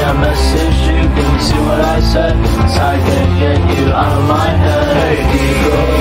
that message, you can see what I said, 'cause I can't get you out of my head. Hey, girl.